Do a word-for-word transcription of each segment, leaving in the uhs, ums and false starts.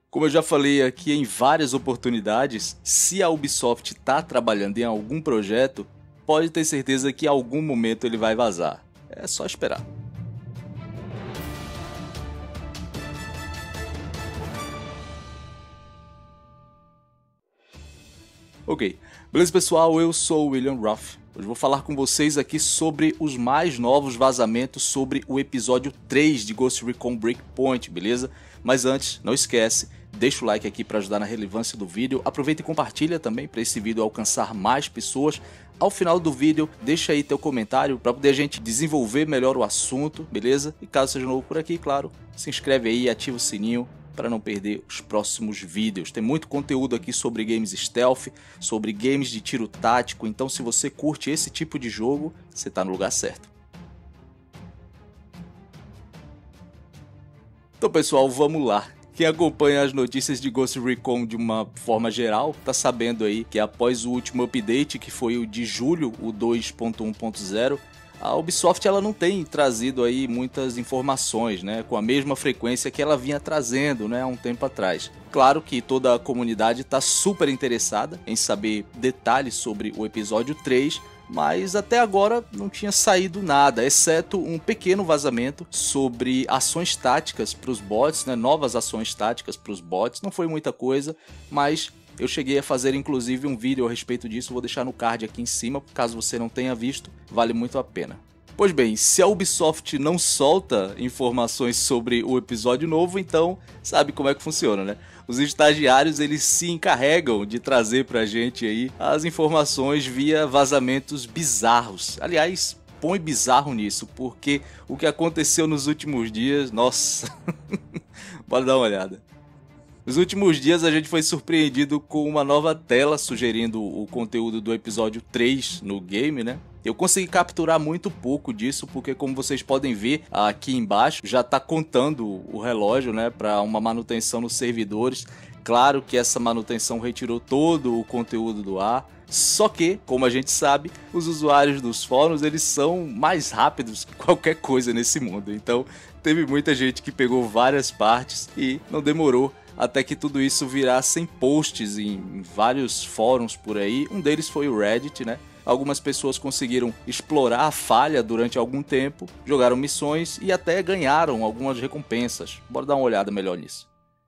Como eu já falei aqui em várias oportunidades, se a Ubisoft está trabalhando em algum projeto, pode ter certeza que em algum momento ele vai vazar. É só esperar. Ok, beleza pessoal, eu sou o William Ruff. Hoje vou falar com vocês aqui sobre os mais novos vazamentos sobre o episódio três de Ghost Recon Breakpoint, beleza? Mas antes, não esquece, deixa o like aqui para ajudar na relevância do vídeo, aproveita e compartilha também para esse vídeo alcançar mais pessoas. Ao final do vídeo, deixa aí teu comentário para poder a gente desenvolver melhor o assunto, beleza? E caso seja novo por aqui, claro, se inscreve aí e ativa o sininho para não perder os próximos vídeos. Tem muito conteúdo aqui sobre games stealth, sobre games de tiro tático, então se você curte esse tipo de jogo, você está no lugar certo. Então pessoal, vamos lá. Quem acompanha as notícias de Ghost Recon de uma forma geral, tá sabendo aí que após o último update, que foi o de julho, o dois ponto um ponto zero, a Ubisoft ela não tem trazido aí muitas informações, né, com a mesma frequência que ela vinha trazendo, né, há um tempo atrás. Claro que toda a comunidade está super interessada em saber detalhes sobre o episódio três, mas até agora não tinha saído nada, exceto um pequeno vazamento sobre ações táticas para os bots, né, novas ações táticas para os bots. Não foi muita coisa, mas eu cheguei a fazer inclusive um vídeo a respeito disso, vou deixar no card aqui em cima, caso você não tenha visto, vale muito a pena. Pois bem, se a Ubisoft não solta informações sobre o episódio novo, então sabe como é que funciona, né? Os estagiários eles se encarregam de trazer pra gente aí as informações via vazamentos bizarros. Aliás, põe bizarro nisso, porque o que aconteceu nos últimos dias, nossa, bora dar uma olhada. Nos últimos dias a gente foi surpreendido com uma nova tela sugerindo o conteúdo do episódio três no game, né? Eu consegui capturar muito pouco disso, porque como vocês podem ver aqui embaixo, já está contando o relógio, né, para uma manutenção nos servidores. Claro que essa manutenção retirou todo o conteúdo do ar, só que, como a gente sabe, os usuários dos fóruns eles são mais rápidos que qualquer coisa nesse mundo. Então teve muita gente que pegou várias partes e não demorou até que tudo isso virassem posts em vários fóruns por aí. Um deles foi o Reddit, né? Algumas pessoas conseguiram explorar a falha durante algum tempo, jogaram missões e até ganharam algumas recompensas. Bora dar uma olhada melhor nisso.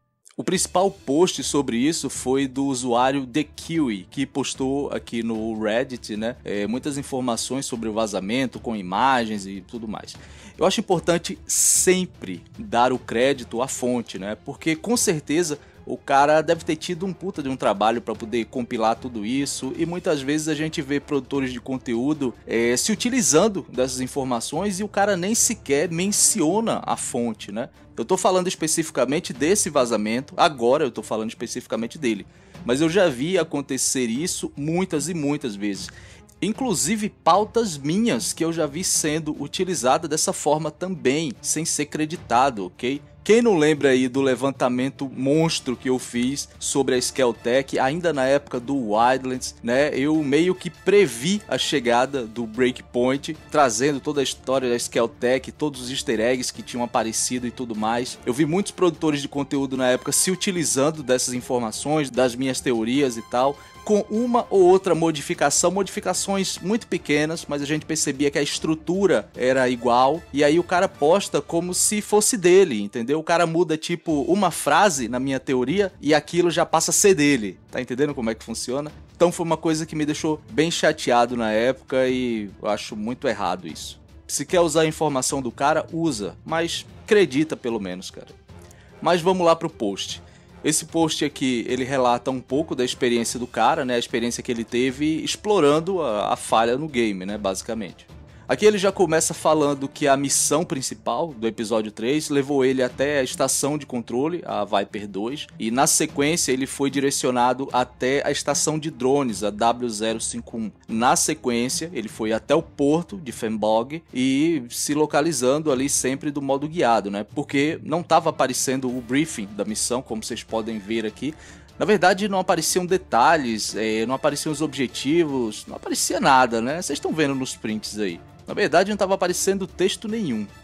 O principal post sobre isso foi do usuário The Kiwi, que postou aqui no Reddit, né, é, muitas informações sobre o vazamento, com imagens e tudo mais. Eu acho importante sempre dar o crédito à fonte, né, porque com certeza o cara deve ter tido um puta de um trabalho para poder compilar tudo isso, e muitas vezes a gente vê produtores de conteúdo é, se utilizando dessas informações e o cara nem sequer menciona a fonte, né? Eu tô falando especificamente desse vazamento, agora eu tô falando especificamente dele, mas eu já vi acontecer isso muitas e muitas vezes. Inclusive pautas minhas que eu já vi sendo utilizada dessa forma também, sem ser creditado, ok? Quem não lembra aí do levantamento monstro que eu fiz sobre a Skeltec, ainda na época do Wildlands, né? Eu meio que previ a chegada do Breakpoint, trazendo toda a história da Skeltec, todos os easter eggs que tinham aparecido e tudo mais. Eu vi muitos produtores de conteúdo na época se utilizando dessas informações, das minhas teorias e tal, com uma ou outra modificação, modificações muito pequenas, mas a gente percebia que a estrutura era igual, e aí o cara posta como se fosse dele, entendeu? O cara muda tipo uma frase na minha teoria e aquilo já passa a ser dele, tá entendendo como é que funciona? Então foi uma coisa que me deixou bem chateado na época e eu acho muito errado isso. Se quer usar a informação do cara, usa, mas acredita pelo menos, cara. Mas vamos lá pro post. Esse post aqui, ele relata um pouco da experiência do cara, né? A experiência que ele teve explorando a, a falha no game, né? Basicamente. Aqui ele já começa falando que a missão principal do episódio três levou ele até a estação de controle, a Viper dois, e na sequência ele foi direcionado até a estação de drones, a W zero cinco um. Na sequência ele foi até o porto de Fembog e se localizando ali sempre do modo guiado, né? Porque não estava aparecendo o briefing da missão, como vocês podem ver aqui. Na verdade não apareciam detalhes, é, não apareciam os objetivos, não aparecia nada, né? Vocês estão vendo nos prints aí. Na verdade não estava aparecendo texto nenhum.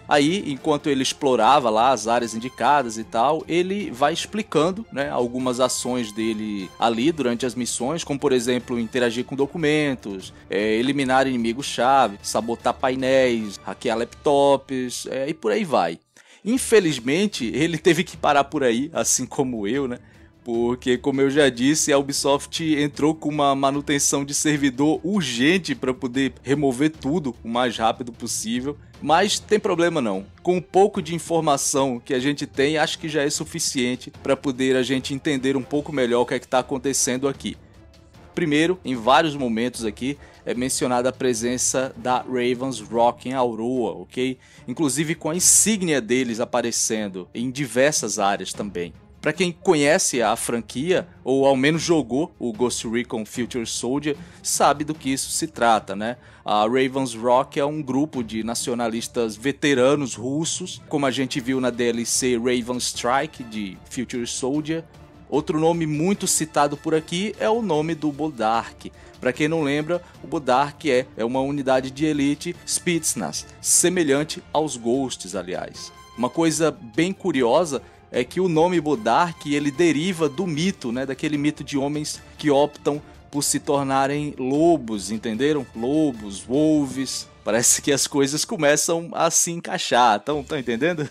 Aí, enquanto ele explorava lá as áreas indicadas e tal, ele vai explicando, né, algumas ações dele ali durante as missões, como por exemplo, interagir com documentos, é, eliminar inimigos-chave, sabotar painéis, hackear laptops, é, e por aí vai. Infelizmente, ele teve que parar por aí, assim como eu, né? Porque, como eu já disse, a Ubisoft entrou com uma manutenção de servidor urgente para poder remover tudo o mais rápido possível. Mas tem problema não. Com um pouco de informação que a gente tem, acho que já é suficiente para poder a gente entender um pouco melhor o que é que está acontecendo aqui. Primeiro, em vários momentos aqui, é mencionada a presença da Ravens Rock em Auroa, ok? Inclusive com a insígnia deles aparecendo em diversas áreas também. Para quem conhece a franquia, ou ao menos jogou o Ghost Recon Future Soldier, sabe do que isso se trata, né? A Ravens Rock é um grupo de nacionalistas veteranos russos, como a gente viu na D L C Raven Strike de Future Soldier. Outro nome muito citado por aqui é o nome do Bodark. Para quem não lembra, o Bodark é, é uma unidade de elite Spetsnaz, semelhante aos Ghosts, aliás. Uma coisa bem curiosa é que o nome Bodark ele deriva do mito, né, daquele mito de homens que optam por se tornarem lobos, entenderam? Lobos, wolves. Parece que as coisas começam a se encaixar, estão entendendo?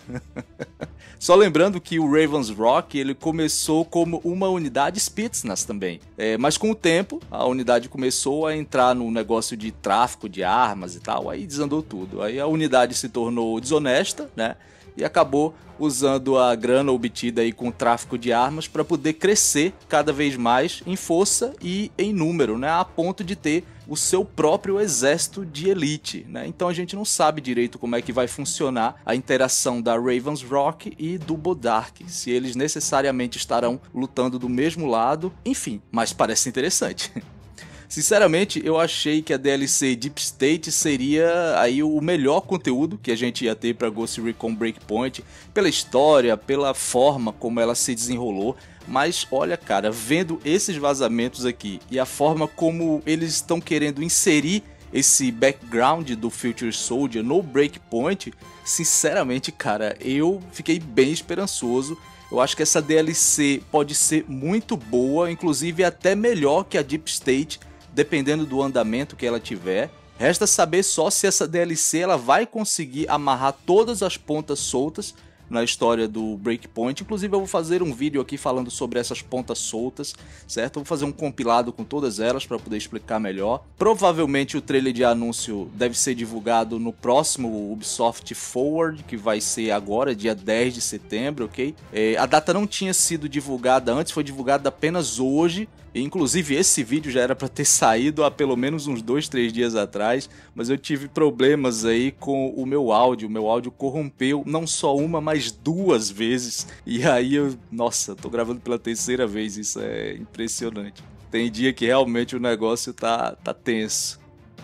Só lembrando que o Ravens Rock ele começou como uma unidade Spetsnaz também. É, mas com o tempo, a unidade começou a entrar no negócio de tráfico de armas e tal, aí desandou tudo. Aí a unidade se tornou desonesta, né? E acabou usando a grana obtida aí com o tráfico de armas para poder crescer cada vez mais em força e em número, né? A ponto de ter o seu próprio exército de elite, né? Então a gente não sabe direito como é que vai funcionar a interação da Ravens Rock e do Bodark, se eles necessariamente estarão lutando do mesmo lado, enfim, mas parece interessante. Sinceramente, eu achei que a D L C Deep State seria aí o melhor conteúdo que a gente ia ter para Ghost Recon Breakpoint, pela história, pela forma como ela se desenrolou. Mas olha, cara, vendo esses vazamentos aqui e a forma como eles estão querendo inserir esse background do Future Soldier no Breakpoint, sinceramente, cara, eu fiquei bem esperançoso. Eu acho que essa D L C pode ser muito boa, inclusive até melhor que a Deep State, dependendo do andamento que ela tiver. Resta saber só se essa D L C ela vai conseguir amarrar todas as pontas soltas na história do Breakpoint. Inclusive eu vou fazer um vídeo aqui falando sobre essas pontas soltas, certo? Eu vou fazer um compilado com todas elas para poder explicar melhor. Provavelmente o trailer de anúncio deve ser divulgado no próximo Ubisoft Forward, que vai ser agora, dia dez de setembro, ok? É, a data não tinha sido divulgada antes, foi divulgada apenas hoje. Inclusive esse vídeo já era para ter saído há pelo menos uns dois, três dias atrás, mas eu tive problemas aí com o meu áudio, o meu áudio corrompeu não só uma, mas duas vezes, e aí eu, nossa, tô gravando pela terceira vez, isso é impressionante. Tem dia que realmente o negócio tá, tá tenso.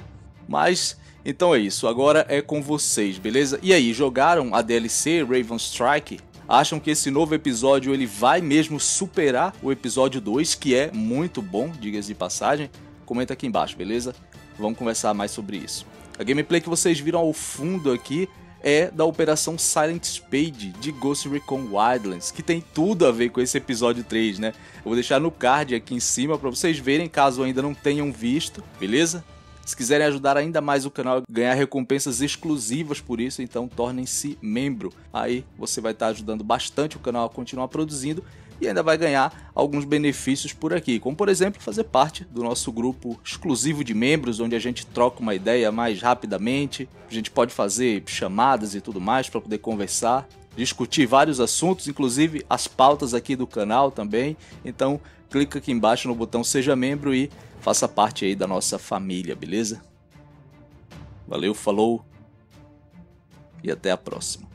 Mas, então é isso, agora é com vocês, beleza? E aí, jogaram a D L C Raven Strike? Acham que esse novo episódio ele vai mesmo superar o episódio dois, que é muito bom, diga-se de passagem? Comenta aqui embaixo, beleza? Vamos conversar mais sobre isso. A gameplay que vocês viram ao fundo aqui é da Operação Silent Spade de Ghost Recon Wildlands, que tem tudo a ver com esse episódio três, né? Eu vou deixar no card aqui em cima para vocês verem, caso ainda não tenham visto, beleza? Se quiserem ajudar ainda mais o canal, ganhar recompensas exclusivas por isso, então tornem-se membro. Aí você vai estar ajudando bastante o canal a continuar produzindo e ainda vai ganhar alguns benefícios por aqui, como por exemplo fazer parte do nosso grupo exclusivo de membros, onde a gente troca uma ideia mais rapidamente, a gente pode fazer chamadas e tudo mais para poder conversar, discutir vários assuntos, inclusive as pautas aqui do canal também. Então clica aqui embaixo no botão Seja Membro e faça parte aí da nossa família, beleza? Valeu, falou e até a próxima.